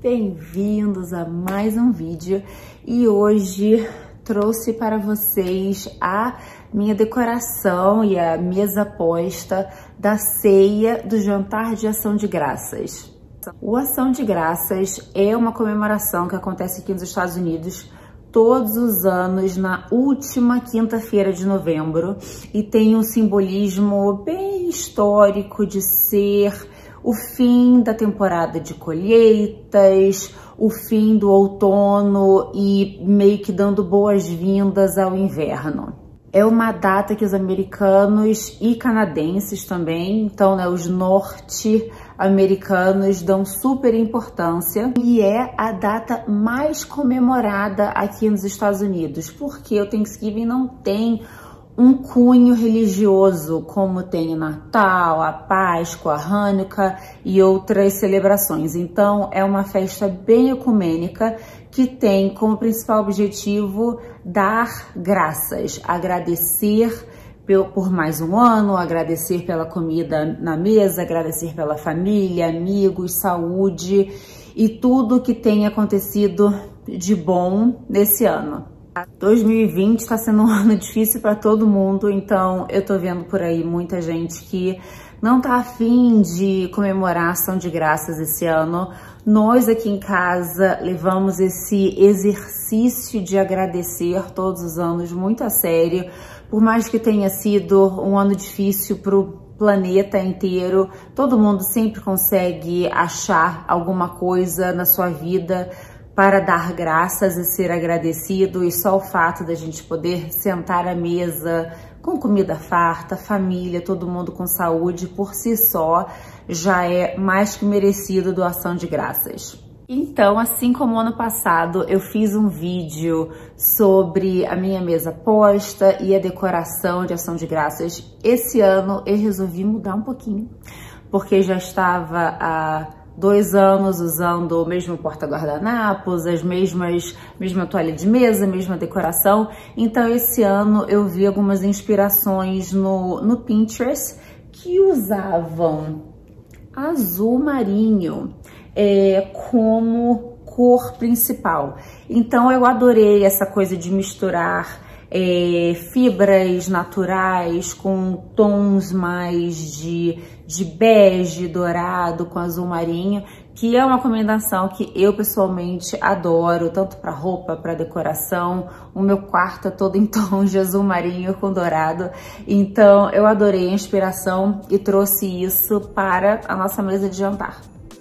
Bem-vindos a mais um vídeo e hoje trouxe para vocês a minha decoração e a mesa posta da ceia do jantar de Ação de Graças. O Ação de Graças é uma comemoração que acontece aqui nos Estados Unidos todos os anos na última quinta-feira de novembro e tem um simbolismo bem histórico de ser o fim da temporada de colheitas, o fim do outono e meio que dando boas-vindas ao inverno. É uma data que os americanos e canadenses também, então, né, os norte-americanos dão super importância e é a data mais comemorada aqui nos Estados Unidos, porque o Thanksgiving não tem um cunho religioso como tem o Natal, a Páscoa, a Hanukkah e outras celebrações. Então é uma festa bem ecumênica que tem como principal objetivo dar graças, agradecer por mais um ano, agradecer pela comida na mesa, agradecer pela família, amigos, saúde e tudo que tem acontecido de bom nesse ano. 2020 está sendo um ano difícil para todo mundo, então eu tô vendo por aí muita gente que não tá afim de comemorar a Ação de Graças esse ano. Nós aqui em casa levamos esse exercício de agradecer todos os anos muito a sério, por mais que tenha sido um ano difícil pro planeta inteiro, todo mundo sempre consegue achar alguma coisa na sua vida para dar graças e ser agradecido, e só o fato da gente poder sentar à mesa com comida farta, família, todo mundo com saúde, por si só, já é mais que merecido do Ação de Graças. Então, assim como ano passado, eu fiz um vídeo sobre a minha mesa posta e a decoração de Ação de Graças. Esse ano eu resolvi mudar um pouquinho, porque já estava há 2 anos usando o mesmo porta-guardanapos, mesma toalha de mesa, mesma decoração. Então esse ano eu vi algumas inspirações no Pinterest que usavam azul marinho como cor principal. Então eu adorei essa coisa de misturar fibras naturais com tons mais de bege, dourado com azul marinho, que é uma combinação que eu pessoalmente adoro, tanto para roupa, para decoração. O meu quarto é todo em tons de azul marinho com dourado, então eu adorei a inspiração e trouxe isso para a nossa mesa de jantar.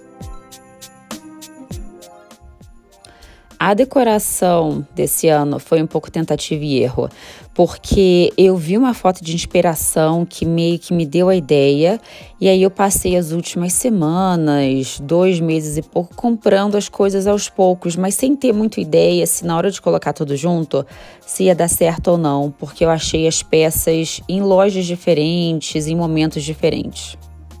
A decoração desse ano foi um pouco tentativa e erro, porque eu vi uma foto de inspiração que meio que me deu a ideia, e aí eu passei as últimas semanas, 2 meses e pouco, comprando as coisas aos poucos, mas sem ter muita ideia se na hora de colocar tudo junto, se ia dar certo ou não, porque eu achei as peças em lojas diferentes, em momentos diferentes.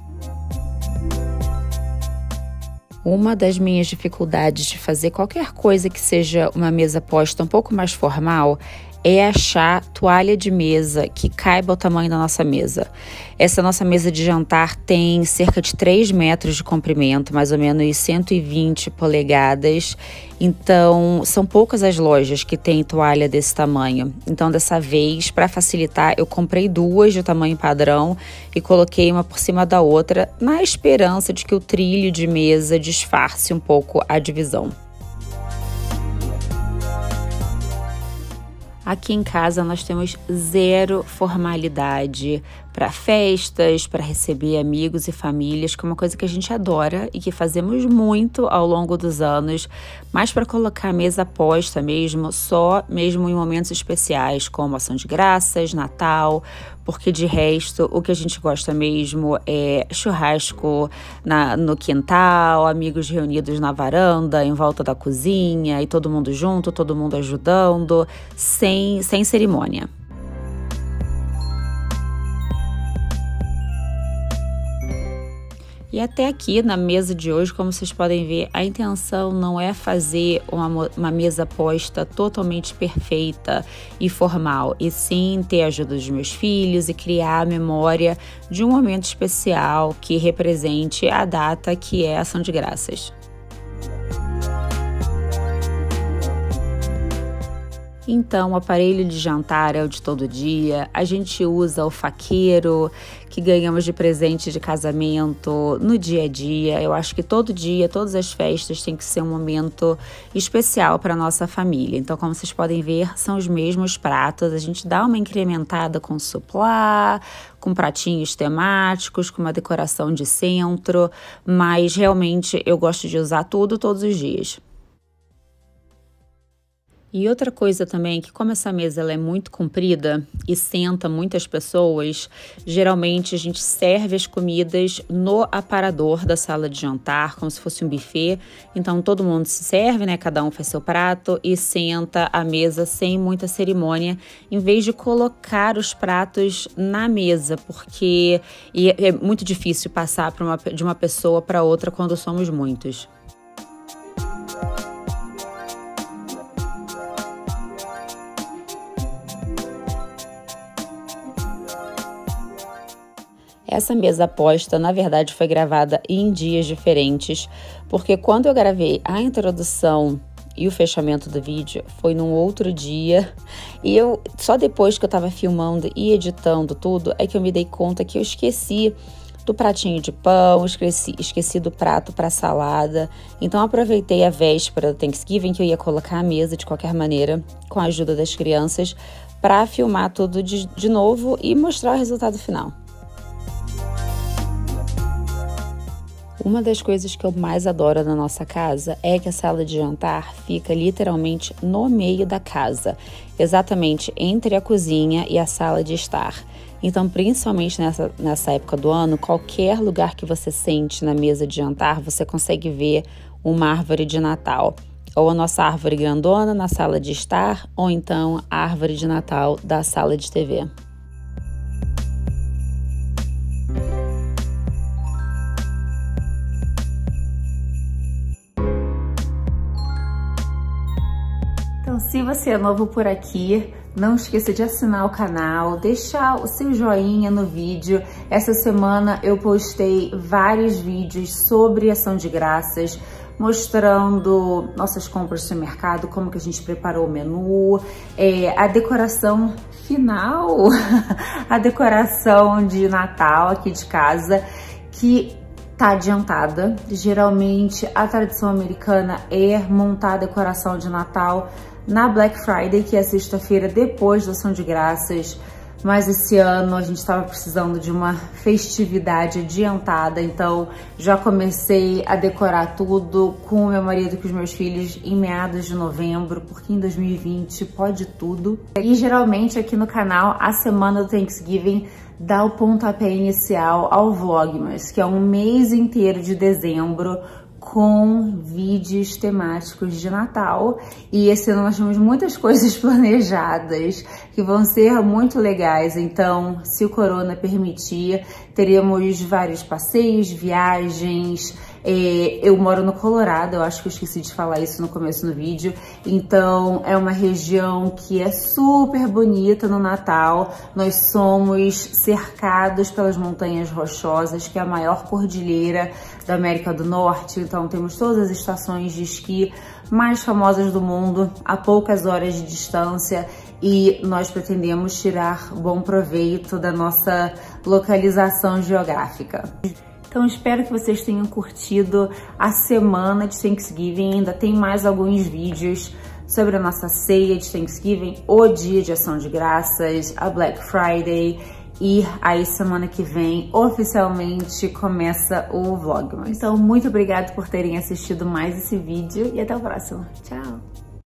Uma das minhas dificuldades de fazer qualquer coisa que seja uma mesa posta um pouco mais formal é achar toalha de mesa que caiba ao tamanho da nossa mesa. Essa nossa mesa de jantar tem cerca de 3 metros de comprimento, mais ou menos 120 polegadas. Então, são poucas as lojas que têm toalha desse tamanho. Então, dessa vez, para facilitar, eu comprei 2 de tamanho padrão e coloquei uma por cima da outra, na esperança de que o trilho de mesa disfarce um pouco a divisão. Aqui em casa nós temos 0 formalidade para festas, para receber amigos e famílias, que é uma coisa que a gente adora e que fazemos muito ao longo dos anos, mas para colocar a mesa posta mesmo, só mesmo em momentos especiais, como Ação de Graças, Natal, porque de resto o que a gente gosta mesmo é churrasco no quintal, amigos reunidos na varanda, em volta da cozinha, e todo mundo junto, todo mundo ajudando, sem cerimônia. E até aqui na mesa de hoje, como vocês podem ver, a intenção não é fazer uma mesa posta totalmente perfeita e formal, e sim ter a ajuda dos meus filhos e criar a memória de um momento especial que represente a data que é a Ação de Graças. Então, o aparelho de jantar é o de todo dia, a gente usa o faqueiro que ganhamos de presente de casamento no dia a dia. Eu acho que todo dia, todas as festas tem que ser um momento especial para nossa família. Então, como vocês podem ver, são os mesmos pratos, a gente dá uma incrementada com suplá, com pratinhos temáticos, com uma decoração de centro, mas realmente eu gosto de usar tudo todos os dias. E outra coisa também, que como essa mesa ela é muito comprida e senta muitas pessoas, geralmente a gente serve as comidas no aparador da sala de jantar, como se fosse um buffet. Então todo mundo se serve, né? Cada um faz seu prato e senta à mesa sem muita cerimônia, em vez de colocar os pratos na mesa, porque é muito difícil passar de uma pessoa para outra quando somos muitos. Essa mesa posta, na verdade, foi gravada em dias diferentes, porque quando eu gravei a introdução e o fechamento do vídeo, foi num outro dia, e só depois que eu tava filmando e editando tudo, é que eu me dei conta que eu esqueci do pratinho de pão, esqueci do prato para salada. Então aproveitei a véspera do Thanksgiving, que eu ia colocar a mesa de qualquer maneira, com a ajuda das crianças, para filmar tudo de novo e mostrar o resultado final. Uma das coisas que eu mais adoro na nossa casa é que a sala de jantar fica literalmente no meio da casa, exatamente entre a cozinha e a sala de estar. Então, principalmente nessa época do ano, qualquer lugar que você sente na mesa de jantar, você consegue ver uma árvore de Natal. Ou a nossa árvore grandona na sala de estar, ou então a árvore de Natal da sala de TV. Então, se você é novo por aqui, não esqueça de assinar o canal, deixar o seu joinha no vídeo. Essa semana eu postei vários vídeos sobre ação de graças, mostrando nossas compras no mercado, como que a gente preparou o menu, a decoração final, a decoração de Natal aqui de casa, que tá adiantada. Geralmente a tradição americana é montar a decoração de Natal na Black Friday, que é a sexta-feira depois da ação de graças, mas esse ano a gente estava precisando de uma festividade adiantada, então já comecei a decorar tudo com o meu marido e com os meus filhos em meados de novembro, porque em 2020 pode tudo. E geralmente aqui no canal, a semana do Thanksgiving dá o pontapé inicial ao Vlogmas, que é um mês inteiro de dezembro com vídeos temáticos de Natal. E esse ano nós temos muitas coisas planejadas que vão ser muito legais. Então, se o corona permitir, teremos vários passeios, viagens. Eu moro no Colorado, eu acho que eu esqueci de falar isso no começo do vídeo. Então, é uma região que é super bonita no Natal. Nós somos cercados pelas Montanhas Rochosas, que é a maior cordilheira da América do Norte. Então, temos todas as estações de esqui mais famosas do mundo, a poucas horas de distância, e nós pretendemos tirar bom proveito da nossa localização geográfica. Então, espero que vocês tenham curtido a semana de Thanksgiving. Ainda tem mais alguns vídeos sobre a nossa ceia de Thanksgiving, o dia de ação de graças, a Black Friday. E aí, semana que vem, oficialmente começa o Vlogmas. Então, muito obrigada por terem assistido mais esse vídeo e até o próximo. Tchau!